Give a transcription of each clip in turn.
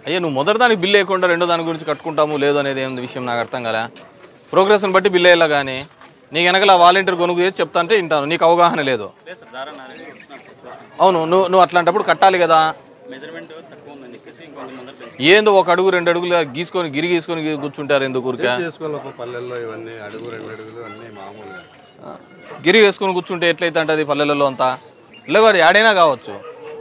అయ్యా నువ్వు మొదటి దానికి బిల్లు వేయకుండా రెండో దాని గురించి కట్టుకుంటాము లేదు అనేది ఏం విషయం నాకు అర్థం కదా. ప్రోగ్రెస్ని బట్టి బిల్లు వేయాలా కానీ నీకు వెనకాల వాలంటీర్ కొనుగోలు చేసి చెప్తా అంటే వింటాను, నీకు అవగాహన లేదు. అవును, నువ్వు అట్లాంటప్పుడు కట్టాలి కదా. ఏందో ఒక అడుగు 2 అడుగులు గీసుకొని గీసుకొని కూర్చుంటారు ఎందుకు ఊరికే? గిరి వేసుకొని కూర్చుంటే ఎట్లయితే అంటే అది పల్లెలలో అంతా లేవాడు యాడైనా కావచ్చు.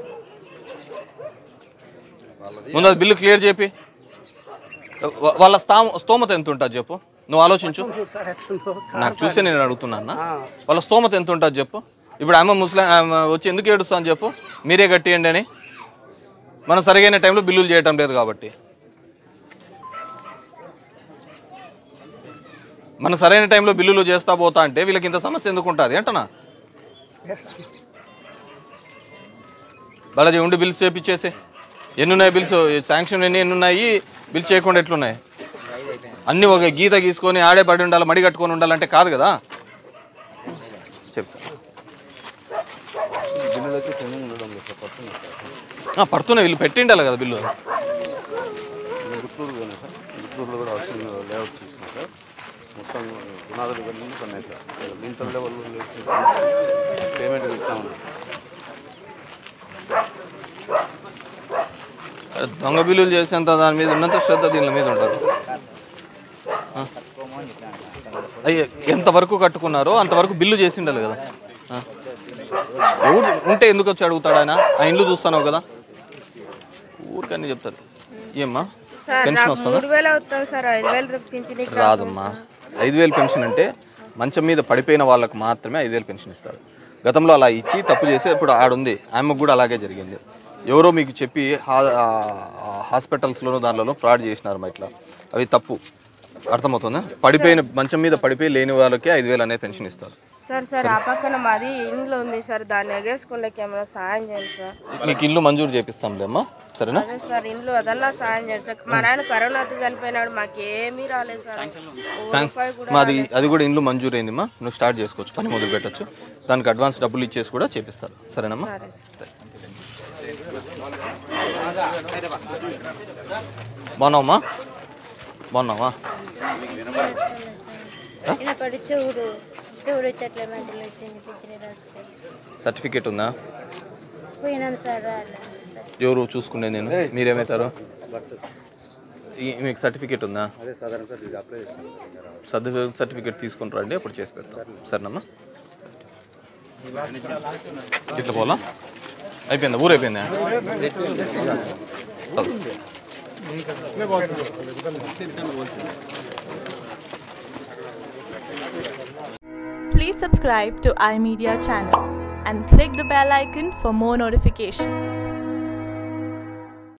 ముందు అది బిల్లు క్లియర్ చెప్పి వాళ్ళ స్తోమత ఎంత ఉంటుంది చెప్పు, నువ్వు ఆలోచించు. నాకు చూసే నేను అడుగుతున్నా, వాళ్ళ స్తోమత ఎంత ఉంటుంది చెప్పు. ఇప్పుడు ఆమె ముస్లిం వచ్చి ఎందుకు ఏడుస్తా అని చెప్పు, మీరే కట్టియండి అని. మనం సరిగైన టైంలో బిల్లులు చేయటం లేదు కాబట్టి. మనం సరైన టైంలో బిల్లులు చేస్తా పోతా అంటే వీళ్ళకి ఇంత సమస్య ఎందుకు ఉంటుంది అంటనా? బాలాజీ ఉండి బిల్స్ చేపించేసి ఎన్నున్నాయి బిల్స్ శాంక్షన్ ఎన్ని ఉన్నాయి, బిల్స్ చేయకుండా ఎట్లున్నాయి? అన్నీ ఒక గీత గీసుకొని ఆడే పడి ఉండాలి, మడి కట్టుకొని ఉండాలంటే కాదు కదా. చెప్పు సార్. పడుతున్నాయి, వీళ్ళు పెట్టిండాలి కదా బిల్లు. దొంగ బిల్లులు చేసేంత దాని మీద ఉన్నంత శ్రద్ధ దీని మీద ఉంటుంది. అయ్యే ఎంతవరకు కట్టుకున్నారో అంతవరకు బిల్లు చేసి ఉండాలి కదా. ఎవరు ఉంటే ఎందుకు వచ్చి అడుగుతాడు ఆయన? ఆ ఇండ్లు చూస్తాను కదా, ఊరికన్నీ చెప్తారు. ఏమ్మా పెన్షన్ వస్తుందా? రాదమ్మా. 5,000 పెన్షన్ అంటే మంచం మీద పడిపోయిన వాళ్ళకు మాత్రమే 5,000 పెన్షన్ ఇస్తారు. గతంలో అలా ఇచ్చి తప్పు చేసి ఇప్పుడు ఆడుంది, ఆమెకు కూడా అలాగే జరిగింది. ఎవరో మీకు చెప్పి హాస్పిటల్స్లోనూ దానిలోనూ ఫ్రాడ్ చేసినారు ఇట్లా, అవి తప్పు. అర్థమవుతుందా? పడిపోయిన మంచం మీద పడిపోయి లేని వాళ్ళకి 5,000 అనేది పెన్షన్ ఇస్తారు. సార్ ఆ పక్కన మాది ఇంట్లో ఉంది సార్, దాన్ని ఎగేసుకోలేక ఏమైనా సాయం చేయండి సార్. మీకు ఇల్లు మంజూరు చేపిస్తాంలే అమ్మా, సరేనా? అదే సార్ ఇంట్లో అదన్నా సాయం చేయండి సార్. మా నాయన కరోనాతో చనిపోయినాడు, మాకేమీ రాలేదు సార్. మాది అది కూడా ఇండ్లు మంజూరు అయిందిమ్మా, నువ్వు స్టార్ట్ చేసుకోవచ్చు, పని మొదలు పెట్టచ్చు. దానికి అడ్వాన్స్ డబ్బులు ఇచ్చేసి కూడా చేపిస్తారు, సరేనమ్మా? బాగున్నావమ్మా? బాగున్నావా? సర్టిఫికేట్ ఉందా? ఎవరు చూసుకునే నేను, మీరేమవుతారు? మీకు సర్టిఫికేట్ ఉందా? సర్టిఫికేట్ తీసుకుని రండి, అప్పుడు చేసి పెడతాం, సరేనమ్మా? ఇట్లా పోలా అయిపోయిందా? ఊరు అయిపోయిందా? Please subscribe to iMedia channel and click the bell icon for more notifications.